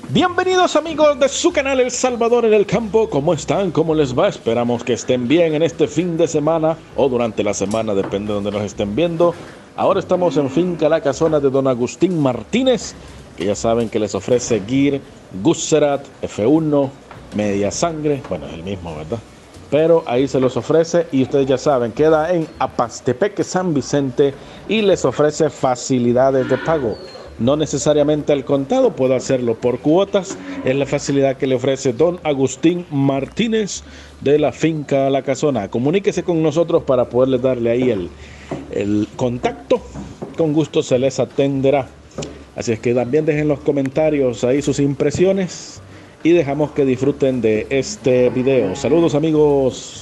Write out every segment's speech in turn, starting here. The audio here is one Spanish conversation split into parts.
Bienvenidos amigos de su canal El Salvador en el Campo. ¿Cómo están? ¿Cómo les va? Esperamos que estén bien en este fin de semana o durante la semana, depende de donde nos estén viendo. Ahora estamos en Finca La Casona de don Agustín Martínez, que ya saben que les ofrece Gear, Gusserat, F1, Media Sangre. Bueno, es el mismo, ¿verdad? Pero ahí se los ofrece y ustedes ya saben, queda en Apastepeque, San Vicente, y les ofrece facilidades de pago. No necesariamente al contado, puede hacerlo por cuotas. Es la facilidad que le ofrece don Agustín Martínez de la Finca La Casona. Comuníquese con nosotros para poderles darle ahí el contacto. Con gusto se les atenderá. Así es que también dejen los comentarios ahí sus impresiones y dejamos que disfruten de este video. Saludos amigos.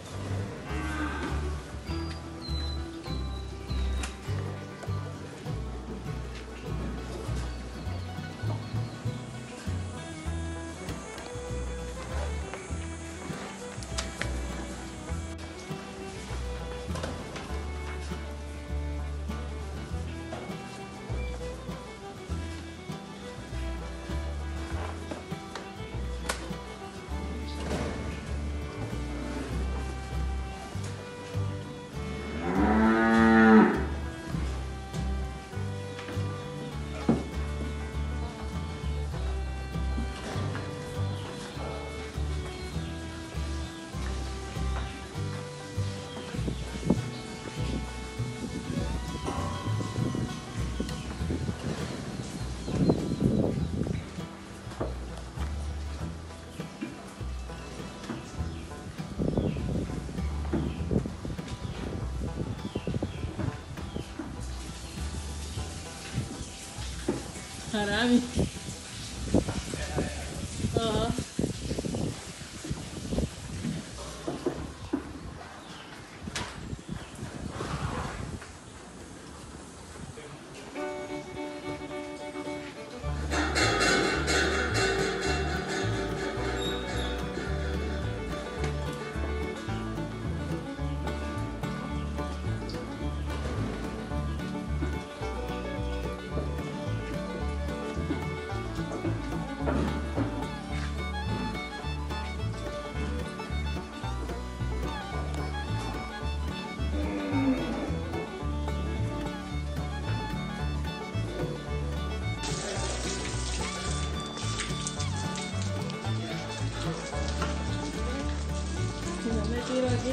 Harami. Ajá. Si no me tiro aquí.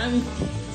están?